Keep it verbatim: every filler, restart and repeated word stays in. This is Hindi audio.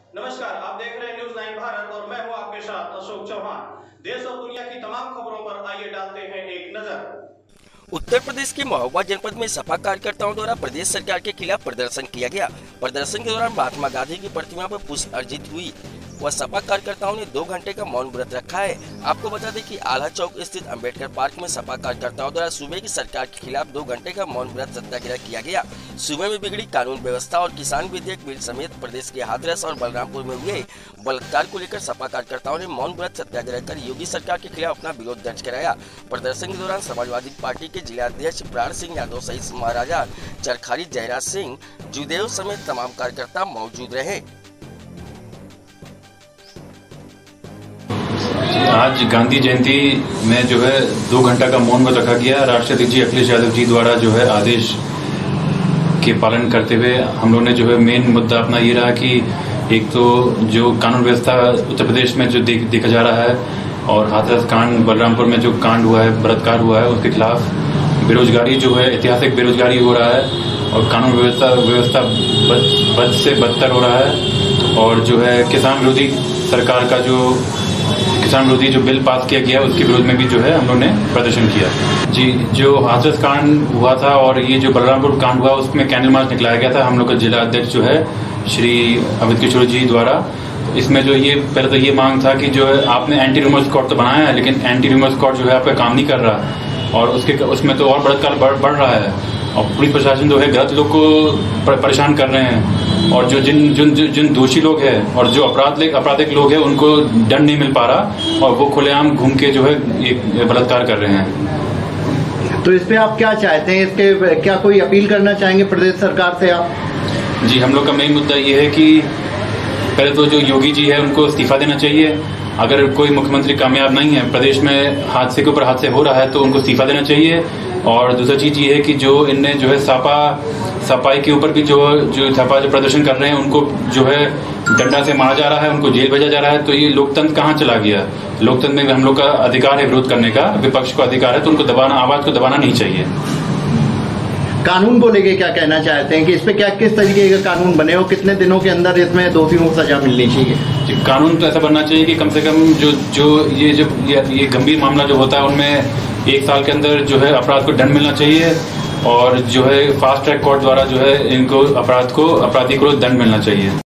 नमस्कार, आप देख रहे हैं न्यूज़ नाइन भारत और मैं हूं आपके साथ अशोक चौहान। देश और दुनिया की तमाम खबरों पर आइए डालते हैं एक नजर। उत्तर प्रदेश के महोबा जनपद में सपा कार्यकर्ताओं द्वारा प्रदेश सरकार के खिलाफ प्रदर्शन किया गया। प्रदर्शन के दौरान महात्मा गांधी की प्रतिमा पर पुष्प अर्जित हुई व सपा कार्यकर्ताओं ने दो घंटे का मौन व्रत रखा है। आपको बता दें कि आल्हा चौक स्थित अंबेडकर पार्क में सपा कार्यकर्ताओं द्वारा सूबे की सरकार के खिलाफ दो घंटे का मौन व्रत सत्याग्रह किया गया। सूबे में बिगड़ी कानून व्यवस्था और किसान विधेयक बिल समेत प्रदेश के हाथरस और बलरामपुर में हुए बलात्कार को लेकर सपा कार्यकर्ताओं ने मौन व्रत सत्याग्रह कर योगी सरकार के खिलाफ अपना विरोध दर्ज कराया। प्रदर्शन के दौरान समाजवादी पार्टी के जिलाध्यक्ष प्राण सिंह यादव सहित महाराजा चरखारी जयराज सिंह जुदेव समेत तमाम कार्यकर्ता मौजूद रहे। आज गांधी जयंती में जो है दो घंटा का मौन व्रत रखा गया। राष्ट्रीय अध्यक्ष जी अखिलेश यादव जी द्वारा जो है आदेश के पालन करते हुए हम लोग ने जो है मेन मुद्दा अपना ये रहा कि एक तो जो कानून व्यवस्था उत्तर प्रदेश में जो देख, देखा जा रहा है और हाथरस कांड बलरामपुर में जो कांड हुआ है, बलात्कार हुआ है, उसके खिलाफ बेरोजगारी जो है ऐतिहासिक बेरोजगारी हो रहा है और कानून व्यवस्था व्यवस्था बद, बद से बदतर हो रहा है और जो है किसान विरोधी सरकार का जो किसान विरोधी जो बिल पास किया गया उसके विरोध में भी जो है हम लोगों ने प्रदर्शन किया। जी, जो हाथरस कांड हुआ था और ये जो बलरामपुर कांड हुआ उसमें कैंडल मार्च निकलाया गया था हम लोग का जिला अध्यक्ष जो है श्री अमित किशोर जी द्वारा। इसमें जो ये पहले तो ये मांग था कि जो है आपने एंटी रूमर स्क्वाड तो बनाया है लेकिन एंटी रूमर स्क्वाड जो है आपका काम नहीं कर रहा और उसके उसमें तो और बलात्कार बढ़, बढ़ रहा है और पुलिस प्रशासन जो है गलत लोग को परेशान कर रहे हैं और जो जिन जिन जिन दोषी लोग हैं और जो अपराध आपराधिक लोग हैं उनको दंड नहीं मिल पा रहा और वो खुलेआम घूम के जो है एक बलात्कार कर रहे हैं। तो इस पे आप क्या चाहते हैं? इसके क्या कोई अपील करना चाहेंगे प्रदेश सरकार से आप? जी, हम लोग का मेन मुद्दा ये है कि पहले तो जो योगी जी है उनको इस्तीफा देना चाहिए। अगर कोई मुख्यमंत्री कामयाब नहीं है, प्रदेश में हादसे के ऊपर हादसे हो रहा है तो उनको इस्तीफा देना चाहिए। और दूसरी चीज ये है कि जो इनने जो है सपा सफाई के ऊपर भी जो जो सपा जो प्रदर्शन कर रहे हैं उनको जो है डंडा से मारा जा रहा है, उनको जेल भेजा जा रहा है। तो ये लोकतंत्र कहाँ चला गया? लोकतंत्र में हम लोग का अधिकार है विरोध करने का, विपक्ष को अधिकार है, तो उनको दबाना, आवाज को दबाना नहीं चाहिए। कानून को लेके क्या कहना चाहते हैं कि इस पे क्या किस तरीके का कानून बने और कितने दिनों के अंदर इसमें दोषियों को सजा मिलनी चाहिए? कानून तो ऐसा बनना चाहिए कि कम से कम जो जो ये जब ये, ये गंभीर मामला जो होता है उनमें एक साल के अंदर जो है अपराध को दंड मिलना चाहिए और जो है फास्ट ट्रैक कोर्ट द्वारा जो है इनको अपराध को अपराधी को दंड मिलना चाहिए।